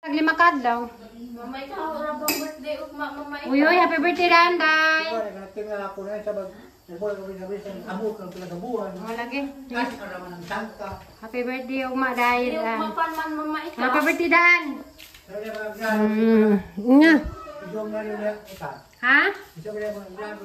Lima kadlaw. Mamay ka ora bang birthday ugma mamay. Uy, happy birthday Randay. Tingnan ako na sa bag. Nagboy ko sa bisan abot ng pinagabuhan. Lagi. Kas ara man ang tangka. Happy birthday ugma dahil. Mapan man mamay ka. Happy birthday Dan. Nga. Idong na rin ita. Ha? Isa ba yung plano?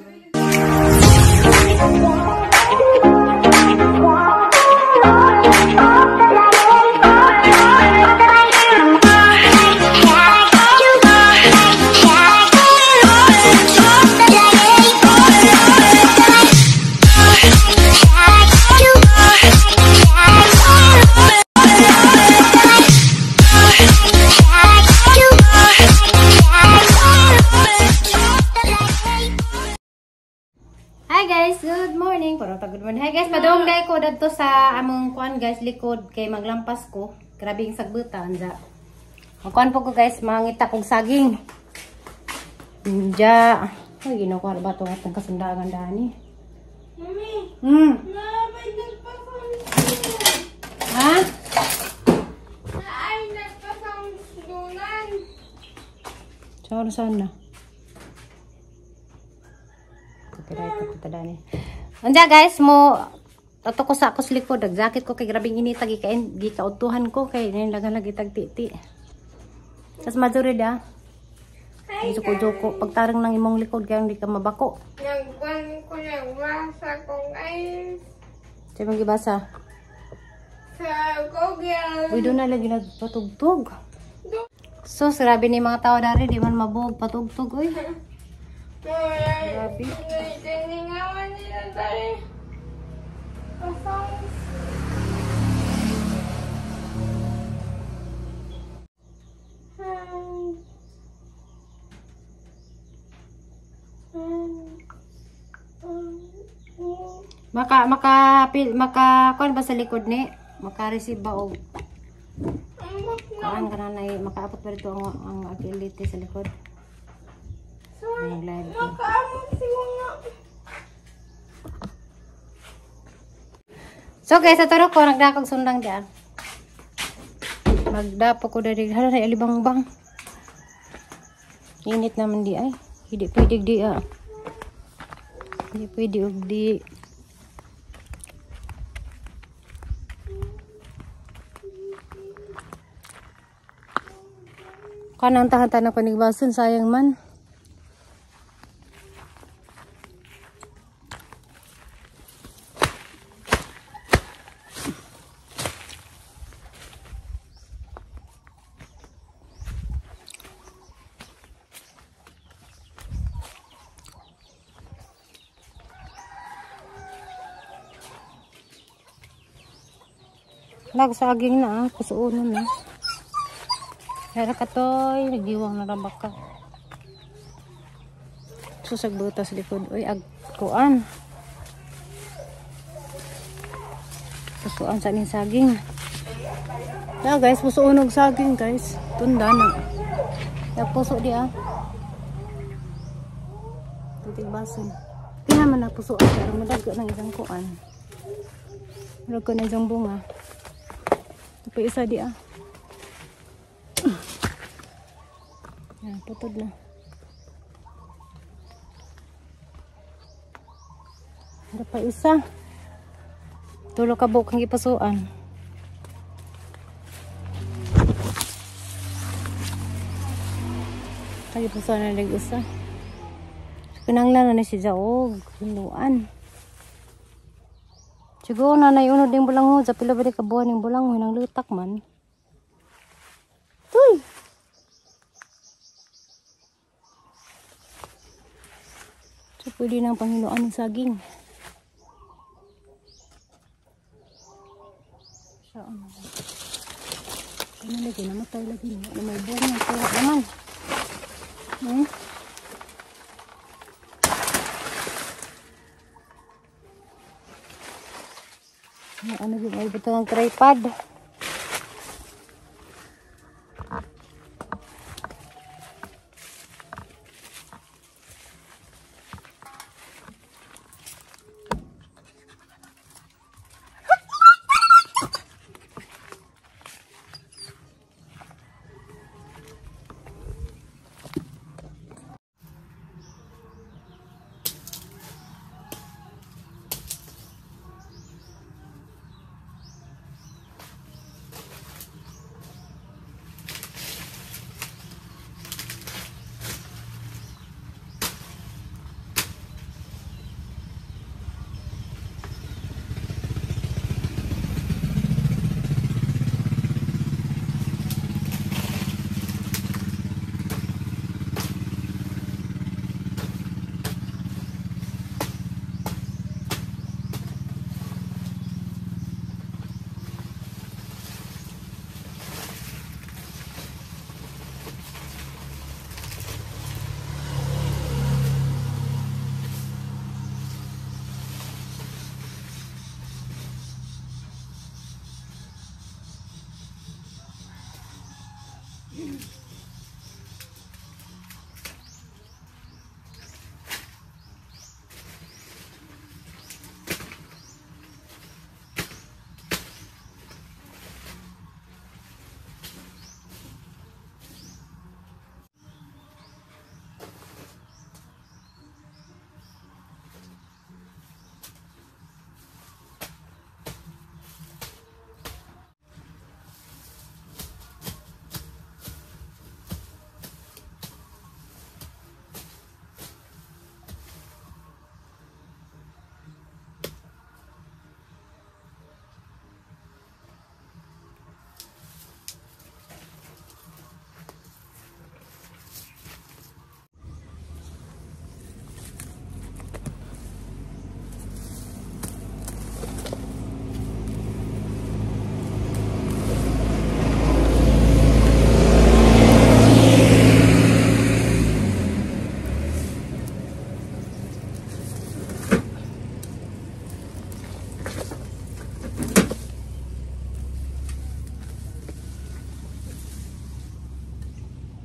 Hi guys, good morning. Good morning. Hi guys, padong day ko dadto sa among kuan guys likod kay maglampas ko. Grabe yung sagbuta anja. Kuan po ko guys, mangita kog saging. Anja. Ay ginukuha ba to atong kasundagan dani? Mami. Nabay nagpasang. Ha? Ay nagpasang dunan. Saan na? Dani. Anja guys, mo ato ko sa akos likod, nagjakit ko kay grabing inita gikautuhan ko kay nilagan lagi tagtiti. Tas madure da. Joko pagtarang ng imong likod kay hindi ka mabako. Nagwan ko nagbasa kong ay Say magibasa. sa Google. Uy, doon na lagi nagpatugtog. So, sarabi ni mga tao dari, di man mabuog patugtog, uy. Grabe. Tiningawan nila tayo. Pasang. Maka kuan ba sa likod ni? Maka-receive ba og kuan kana na makaabot ba dito ang ability sa likod? Ang live ko. Nakaamot siya nga. So guys, aturo ko nagdakog sundang diyan. Magdapo ko dari hala na alibang-bang. Init naman di ay. Hindi pwede di ah. Hindi pwede og di. Kanang tahan-tahan na panigbason, sayang man. Nagsaging na, kusuunan na. Kaya katoy, nagiwang na rabaka. Susag butas likod. Uy, agkuan. Pusuan sa ning saging. Yeah, guys, pusuunog saging, guys. Tunda na. Kaya puso di ah. Titigbason. Kaya man na pusuan. Pero madagyo ng isang kuan. Madagyo ng isang bunga. Ito pa isa di ah. Yan, putod na. Ito pa isa. Tulo ka bukang ipasuan. Kaya ipasuan na nag-isa. Kinanglan na si Jaog. Hinuan. Siguro na naiunod yung bulanghod. Sa pila ba di kabuhan yung bulanghod ng lutak man. Uy! So pwede nang panghinuan ng saging. Saan naman? Ano lagi? Namatay lagi. Ano may buwan ng kaya naman. Ano yung may buto ng tripod.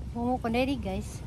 Mumu ko na guys.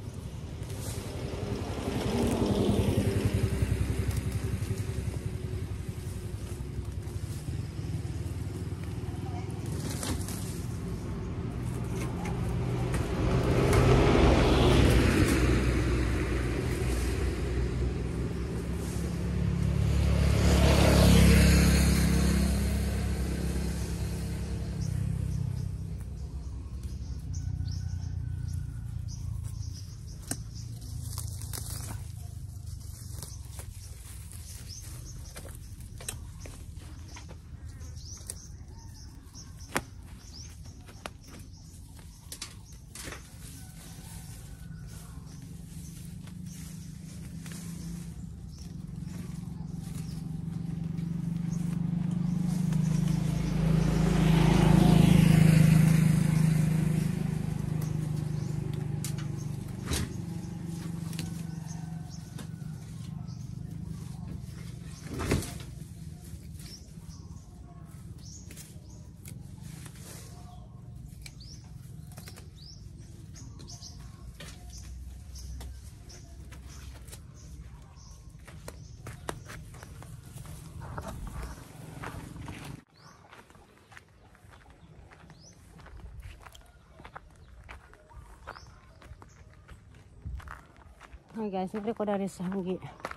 Ay guys, nagre ko dari sa hanggi.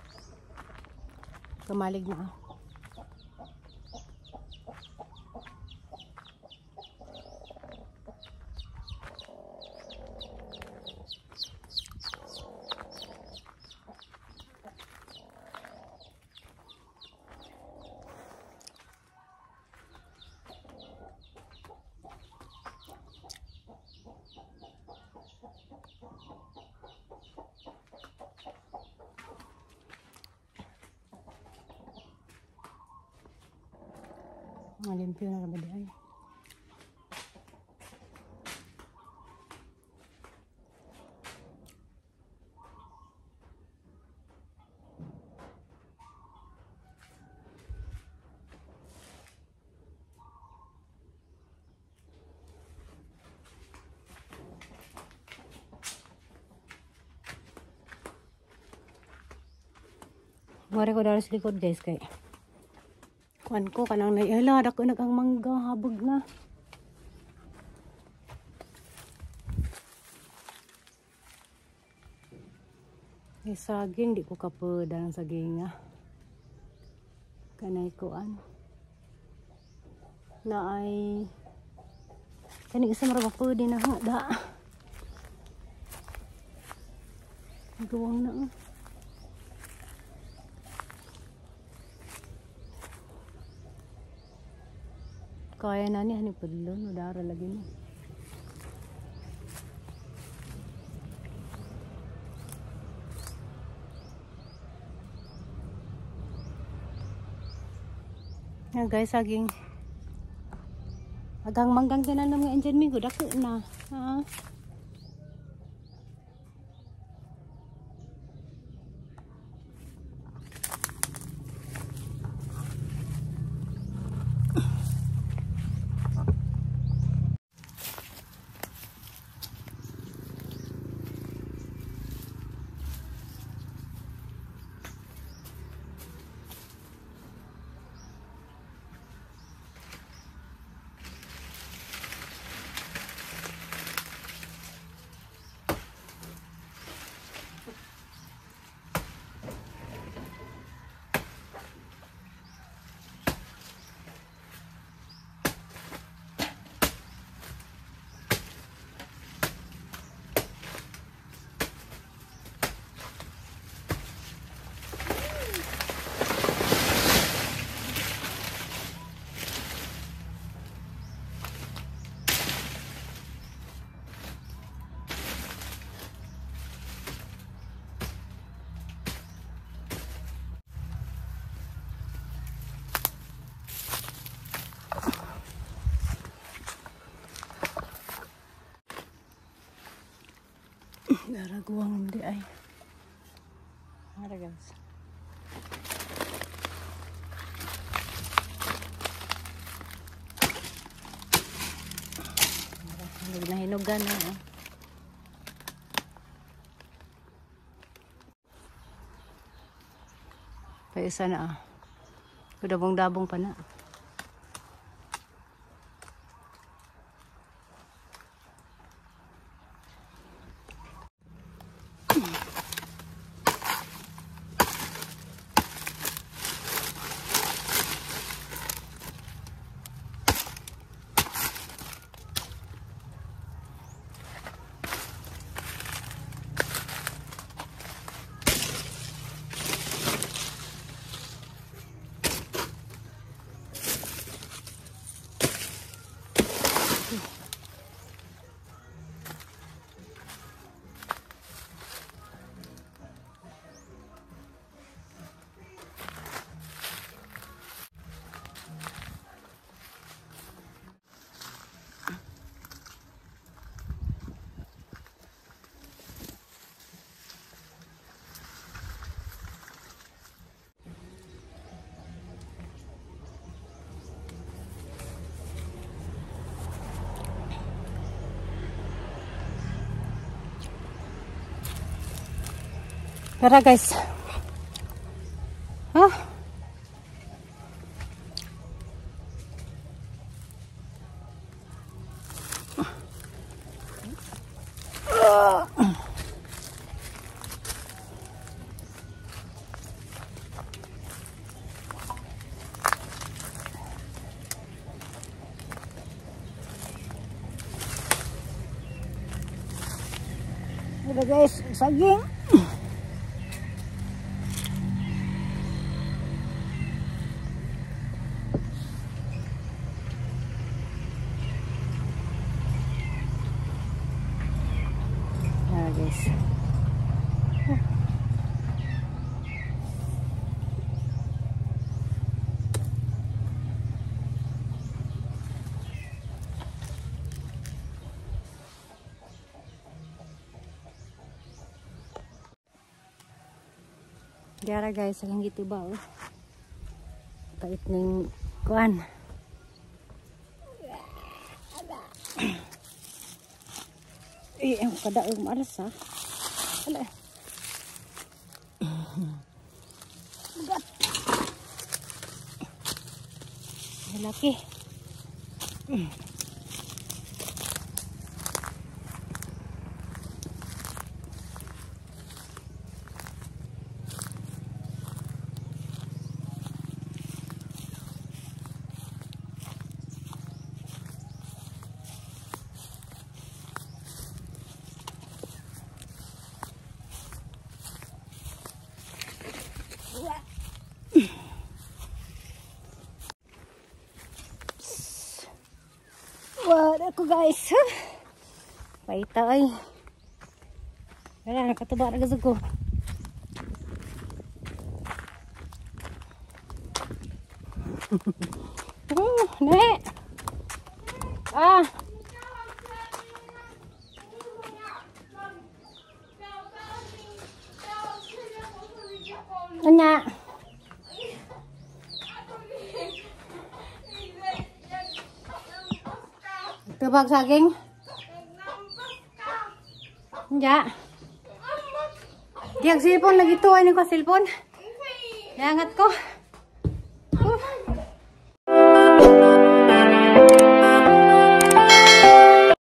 Kamalig na. Malimpyo na ba di ay. Mari ko dari sa likod guys kay kuan ko kanang naihala dako nagang mangga habog na. Saging di ko kapeda ng saging nga. Kanay kuan. Na ay kani isa mara mapudi na da. Guwang na. Kaya na ni pudlon udara lagi ni. Yan guys, saging agang manggang tinanong nga andyan mi dako na. Ha? Daraguang di ay. Ada guys. Nahinugan na. Kaya isa na ah. Kudabong-dabong pa na. Tara guys. Huh? Udah guys, saging. Guys. Diara guys, ang gitu ba oh. Kait ning kuan. Ang kadaog malas ha. Ala. Bugat. Laki. Wah, aku guys. Paita ay. Wala nakatuba na gusto ko. Ne. Ah. Anya. Tubag saging. Ya. Diag cellphone lagi tuwa ni ko cellphone. Nangat ko.